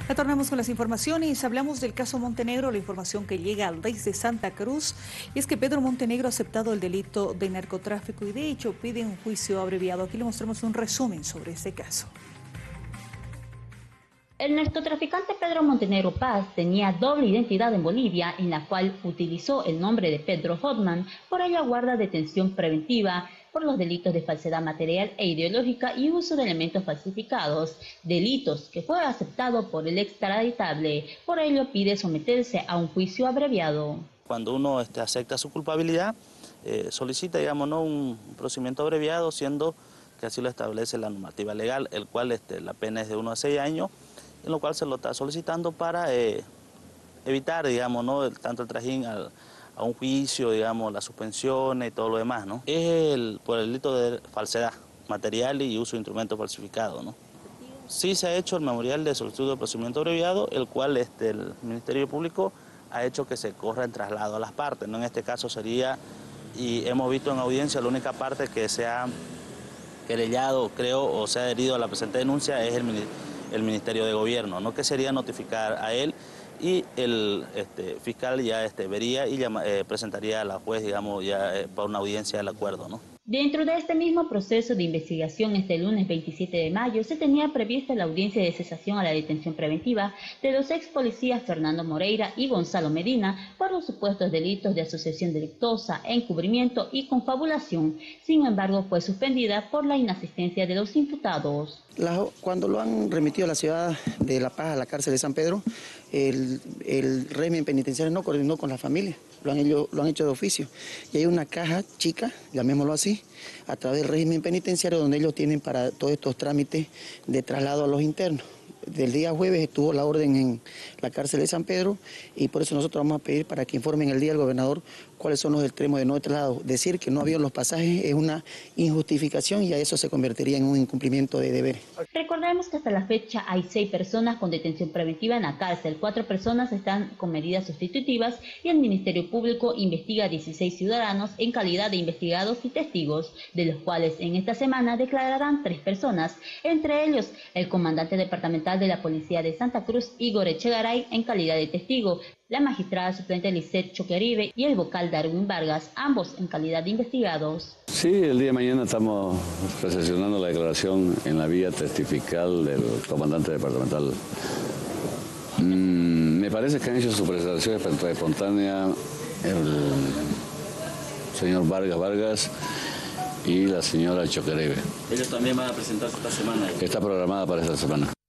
Retornamos con las informaciones. Hablamos del caso Montenegro, la información que llega desde Santa Cruz, y es que Pedro Montenegro ha aceptado el delito de narcotráfico y de hecho pide un juicio abreviado. Aquí le mostramos un resumen sobre este caso. El narcotraficante Pedro Montenegro Paz tenía doble identidad en Bolivia, en la cual utilizó el nombre de Pedro Hotman. Por ello guarda detención preventiva por los delitos de falsedad material e ideológica y uso de elementos falsificados, delitos que fue aceptado por el extraditable. Por ello pide someterse a un juicio abreviado. Cuando uno acepta su culpabilidad, solicita, digamos, ¿no?, un procedimiento abreviado, siendo que así lo establece la normativa legal, el cual la pena es de 1 a 6 años, en lo cual se lo está solicitando para evitar, digamos, ¿no?, tanto el trajín a un juicio, digamos, las suspensiones y todo lo demás, ¿no? Es por el delito de falsedad material y uso de instrumentos falsificados, ¿no? Sí se ha hecho el memorial de solicitud de procedimiento abreviado, el cual el Ministerio Público ha hecho que se corra en traslado a las partes, ¿no? En este caso sería, y hemos visto en audiencia, la única parte que se ha querellado, creo, o se ha adherido a la presente denuncia es el Ministerio de Gobierno, ¿no?, que sería notificar a él, y el fiscal ya vería y presentaría a la juez, digamos, ya para una audiencia del acuerdo, ¿no? Dentro de este mismo proceso de investigación, este lunes 27 de mayo, se tenía prevista la audiencia de cesación a la detención preventiva de los ex policías Fernando Moreira y Gonzalo Medina por los supuestos delitos de asociación delictuosa, encubrimiento y confabulación. Sin embargo, fue suspendida por la inasistencia de los imputados. Cuando lo han remitido a la ciudad de La Paz, a la cárcel de San Pedro, el régimen penitenciario no coordinó con la familia, lo han hecho de oficio. Y hay una caja chica, llamémoslo así, a través del régimen penitenciario, donde ellos tienen para todos estos trámites de traslado a los internos. Del día jueves estuvo la orden en la cárcel de San Pedro, y por eso nosotros vamos a pedir para que informen el día al gobernador cuáles son los extremos de no traslado. Decir que no había los pasajes es una injustificación, y a eso se convertiría en un incumplimiento de deberes. Recordemos que hasta la fecha hay 6 personas con detención preventiva en la cárcel, 4 personas están con medidas sustitutivas y el Ministerio Público investiga a 16 ciudadanos en calidad de investigados y testigos, de los cuales en esta semana declararán 3 personas, entre ellos el comandante departamental de la Policía de Santa Cruz, Igor Echegaray, en calidad de testigo, la magistrada suplente Lisette Choqueribe y el vocal Darwin Vargas, ambos en calidad de investigados. Sí, el día de mañana estamos recepcionando la declaración en la vía testifical del comandante departamental. Me parece que han hecho su presentación espontánea el señor Vargas y la señora Choqueribe. Ellos también van a presentarse esta semana. Está programada para esta semana.